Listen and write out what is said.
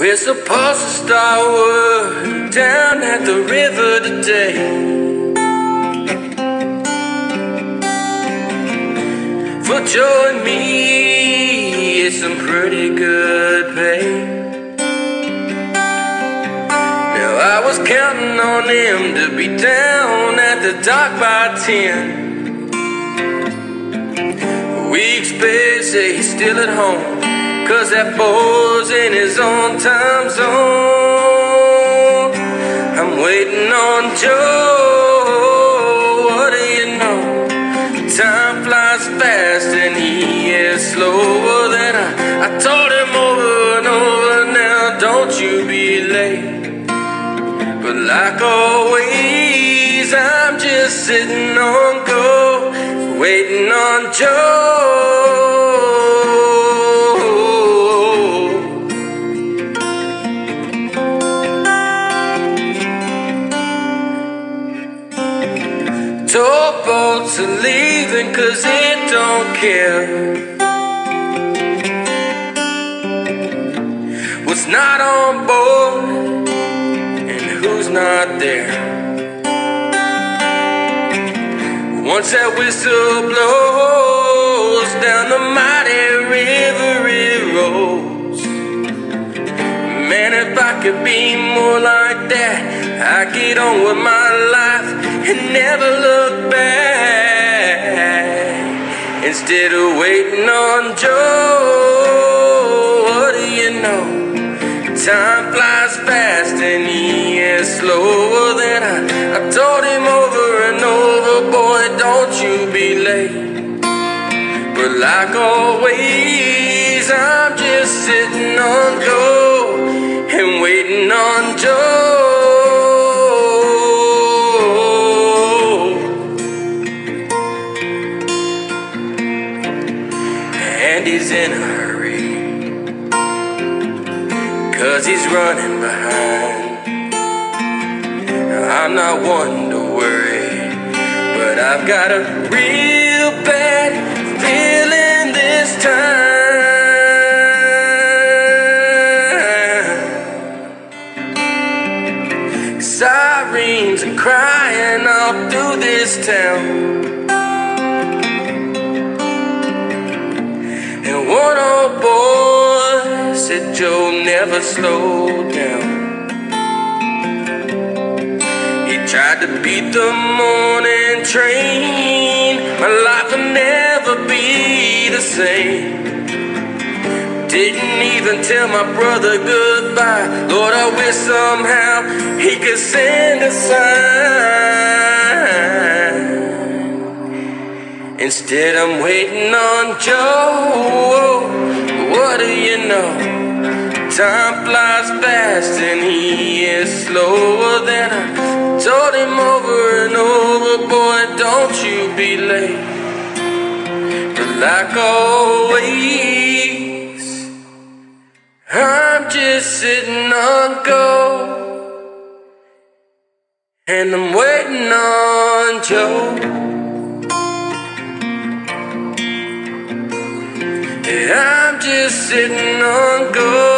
We're supposed to start work down at the river today. For Joe and me, it's some pretty good pay. Now I was counting on him to be down at the dock by 10. Weeks pay say he's still at home, 'cause that boy's in his own time zone. I'm waiting on Joe, what do you know? Time flies fast and he is slower than I told him over and over, now don't you be late. But like always, I'm just sitting on go, waiting on Joe. Towboats are leaving 'cause it don't care what's not on board and who's not there. Once that whistle blows down the mighty river it rolls. Man, if I could be more like that, I'd get on with my life and never look back. Instead of waiting on Joe, what do you know? Time flies fast and he is slower than I told him over and over, boy, don't you be late. But like always, I'm just sitting on go and waiting on Joe. And he's in a hurry, 'cause he's running behind. I'm not one to worry, but I've got a real bad feeling this time. Sirens are crying all through this town, and one old boy said Joe never slowed down. He tried to beat the morning train, my life will never be the same. Didn't even tell my brother goodbye. Lord, I wish somehow he could send a sign. Instead I'm waiting on Joe, what do you know? Time flies fast and he is slower than I told him over and over, boy, don't you be late. But like always, I'm just sitting on go, and I'm waiting on Joe. I'm just sitting on go.